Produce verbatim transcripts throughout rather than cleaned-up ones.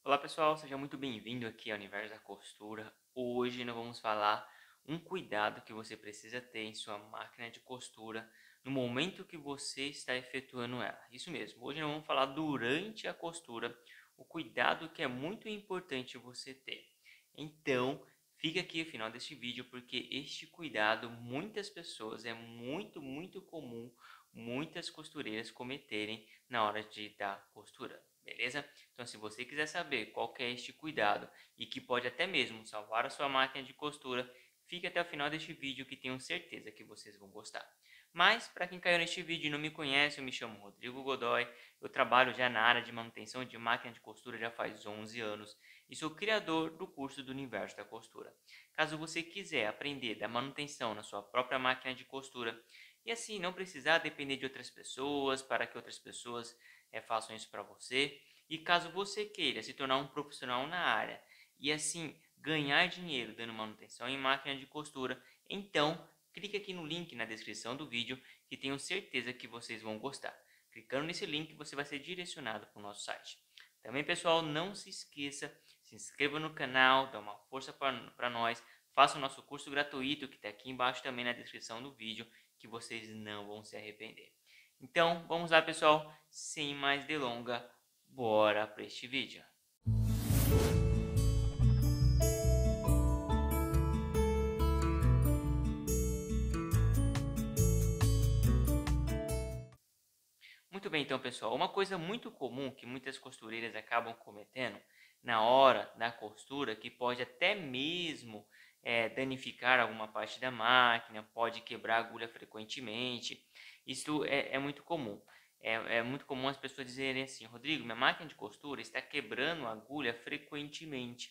Olá pessoal, seja muito bem-vindo aqui ao Universo da Costura. Hoje nós vamos falar um cuidado que você precisa ter em sua máquina de costura no momento que você está efetuando ela. Isso mesmo, hoje nós vamos falar durante a costura, o cuidado que é muito importante você ter. Então, fica aqui no final deste vídeo porque este cuidado muitas pessoas é muito, muito comum muitas costureiras cometerem na hora de dar costura, beleza? Então, se você quiser saber qual que é este cuidado e que pode até mesmo salvar a sua máquina de costura, fique até o final deste vídeo que tenho certeza que vocês vão gostar. Mas, para quem caiu neste vídeo e não me conhece, eu me chamo Rodrigo Godoy, eu trabalho já na área de manutenção de máquina de costura já faz onze anos e sou criador do curso do Universo da Costura. Caso você quiser aprender da manutenção na sua própria máquina de costura e assim não precisar depender de outras pessoas para que outras pessoas é, façam isso para você. E caso você queira se tornar um profissional na área e assim ganhar dinheiro dando manutenção em máquina de costura, então clique aqui no link na descrição do vídeo que tenho certeza que vocês vão gostar. Clicando nesse link você vai ser direcionado para o nosso site. Também pessoal, não se esqueça, se inscreva no canal, dá uma força para nós, faça o nosso curso gratuito que está aqui embaixo também na descrição do vídeo, que vocês não vão se arrepender. Então, vamos lá pessoal, sem mais delonga, bora para este vídeo. Muito bem, então pessoal, uma coisa muito comum que muitas costureiras acabam cometendo na hora da costura, que pode até mesmo é, danificar alguma parte da máquina, pode quebrar a agulha frequentemente, isso é, é muito comum. É, é muito comum as pessoas dizerem assim: Rodrigo, minha máquina de costura está quebrando a agulha frequentemente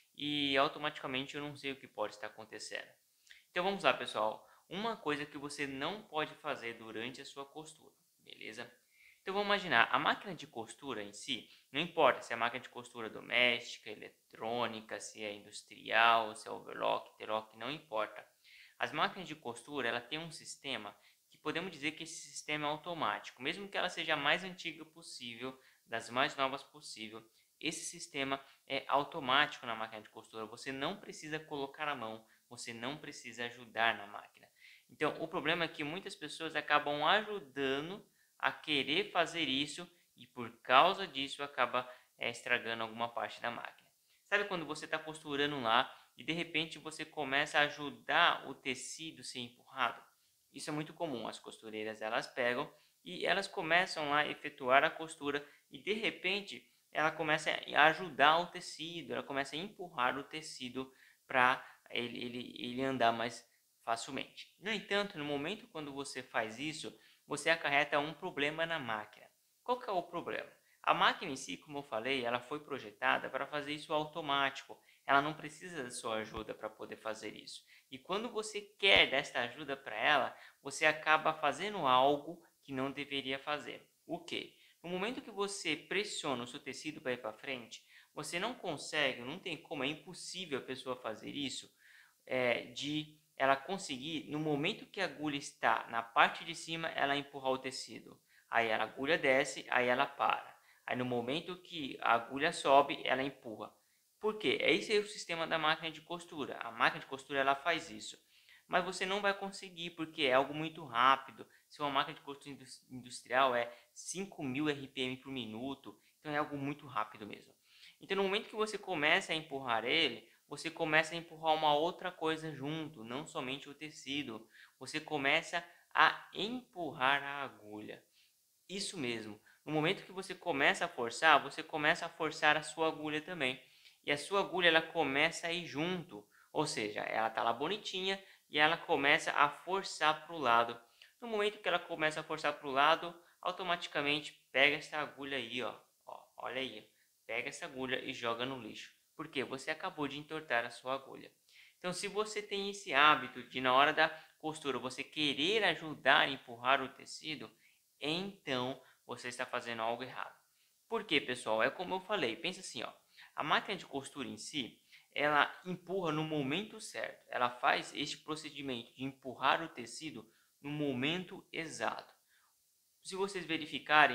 e automaticamente eu não sei o que pode estar acontecendo. Então vamos lá pessoal, uma coisa que você não pode fazer durante a sua costura, beleza? Então vamos imaginar, a máquina de costura em si, não importa se é máquina de costura doméstica, eletrônica, se é industrial, se é overlock, interlock, não importa. As máquinas de costura, ela tem um sistema que podemos dizer que esse sistema é automático, mesmo que ela seja a mais antiga possível, das mais novas possível, esse sistema é automático na máquina de costura, você não precisa colocar a mão, você não precisa ajudar na máquina. Então o problema é que muitas pessoas acabam ajudando a querer fazer isso e por causa disso acaba é, estragando alguma parte da máquina. Sabe quando você está costurando lá e de repente você começa a ajudar o tecido a ser empurrado? Isso é muito comum, as costureiras elas pegam e elas começam lá a efetuar a costura e de repente ela começa a ajudar o tecido, ela começa a empurrar o tecido para ele, ele, ele andar mais facilmente. No entanto, no momento quando você faz isso, você acarreta um problema na máquina. Qual que é o problema? A máquina em si, como eu falei, ela foi projetada para fazer isso automático. Ela não precisa da sua ajuda para poder fazer isso. E quando você quer desta ajuda para ela, você acaba fazendo algo que não deveria fazer. O quê? No momento que você pressiona o seu tecido para ir para frente, você não consegue, não tem como, é impossível a pessoa fazer isso, é, de ela conseguir, no momento que a agulha está na parte de cima, ela empurrar o tecido. Aí a agulha desce, aí ela para. Aí no momento que a agulha sobe, ela empurra. Por quê? Esse é o sistema da máquina de costura. A máquina de costura ela faz isso. Mas você não vai conseguir porque é algo muito rápido. Se uma máquina de costura industrial é cinco mil R P M por minuto, então é algo muito rápido mesmo. Então no momento que você começa a empurrar ele, você começa a empurrar uma outra coisa junto, não somente o tecido. Você começa a empurrar a agulha. Isso mesmo. No momento que você começa a forçar, você começa a forçar a sua agulha também. E a sua agulha ela começa a ir junto. Ou seja, ela está lá bonitinha e ela começa a forçar para o lado. No momento que ela começa a forçar para o lado, automaticamente pega essa agulha aí, ó. Ó, olha aí. Pega essa agulha e joga no lixo. Porque você acabou de entortar a sua agulha. Então, se você tem esse hábito de na hora da costura você querer ajudar a empurrar o tecido, então você está fazendo algo errado. Por quê, pessoal? É como eu falei, pensa assim, ó. A máquina de costura em si, ela empurra no momento certo. Ela faz este procedimento de empurrar o tecido no momento exato. Se vocês verificarem,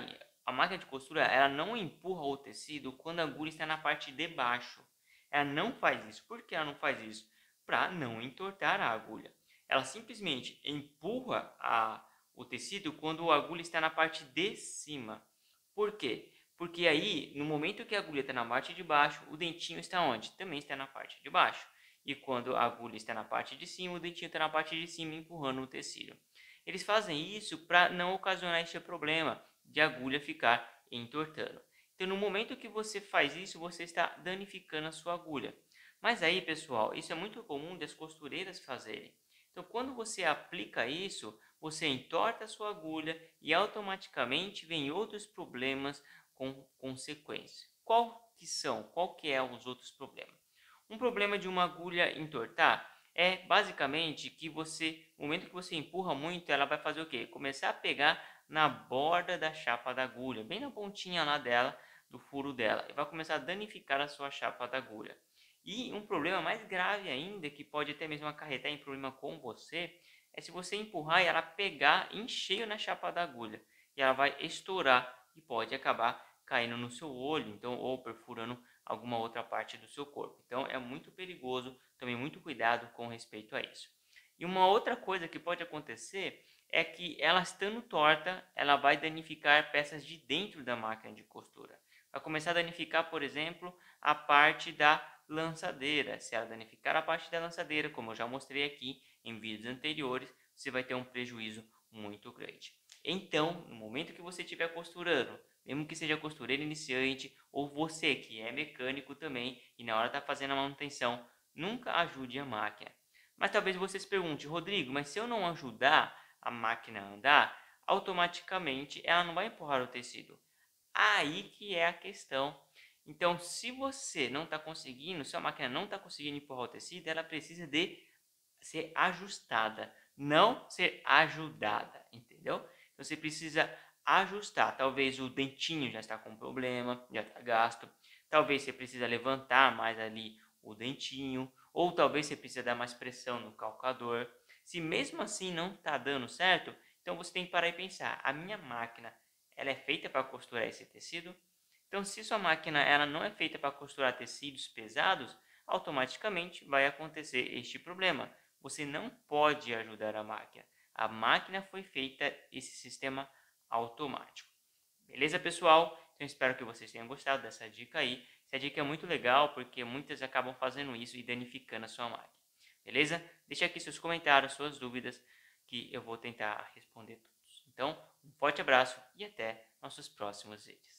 a máquina de costura, ela não empurra o tecido quando a agulha está na parte de baixo. Ela não faz isso. Por que ela não faz isso? Para não entortar a agulha. Ela simplesmente empurra a, o tecido quando a agulha está na parte de cima. Por quê? Porque aí, no momento que a agulha está na parte de baixo, o dentinho está onde? Também está na parte de baixo. E quando a agulha está na parte de cima, o dentinho está na parte de cima, empurrando o tecido. Eles fazem isso para não ocasionar este problema de agulha ficar entortando. Então, no momento que você faz isso, você está danificando a sua agulha. Mas aí, pessoal, isso é muito comum das costureiras fazerem. Então, quando você aplica isso, você entorta a sua agulha e automaticamente vem outros problemas com consequência. Qual que são? Qual que é os outros problemas? Um problema de uma agulha entortar é basicamente que você, no momento que você empurra muito, ela vai fazer o quê? Começar a pegar na borda da chapa da agulha, bem na pontinha lá dela, do furo dela, e vai começar a danificar a sua chapa da agulha. E um problema mais grave ainda, que pode até mesmo acarretar em problema com você, é se você empurrar e ela pegar em cheio na chapa da agulha, e ela vai estourar e pode acabar caindo no seu olho, então, ou perfurando alguma outra parte do seu corpo. Então é muito perigoso, também muito cuidado com respeito a isso. E uma outra coisa que pode acontecer é que ela estando torta, ela vai danificar peças de dentro da máquina de costura. Vai começar a danificar, por exemplo, a parte da lançadeira. Se ela danificar a parte da lançadeira, como eu já mostrei aqui em vídeos anteriores, você vai ter um prejuízo muito grande. Então, no momento que você estiver costurando, mesmo que seja costureiro iniciante ou você que é mecânico também e na hora está fazendo a manutenção, nunca ajude a máquina. Mas talvez você se pergunte, Rodrigo, mas se eu não ajudar a máquina a andar, automaticamente ela não vai empurrar o tecido. Aí que é a questão. Então, se você não está conseguindo, se a máquina não está conseguindo empurrar o tecido, ela precisa de ser ajustada, não ser ajudada, entendeu? Então, você precisa ajustar. Talvez o dentinho já está com problema, já está gasto. Talvez você precisa levantar mais ali o dentinho, ou talvez você precisa dar mais pressão no calcador. Se mesmo assim não está dando certo, então você tem que parar e pensar, a minha máquina, ela é feita para costurar esse tecido? Então, se sua máquina ela não é feita para costurar tecidos pesados, automaticamente vai acontecer este problema. Você não pode ajudar a máquina. A máquina foi feita esse sistema automático. Beleza, pessoal? Então, espero que vocês tenham gostado dessa dica aí. Essa dica é muito legal porque muitas acabam fazendo isso e danificando a sua máquina. Beleza? Deixa aqui seus comentários, suas dúvidas, que eu vou tentar responder todos. Então, um forte abraço e até nossos próximos vídeos.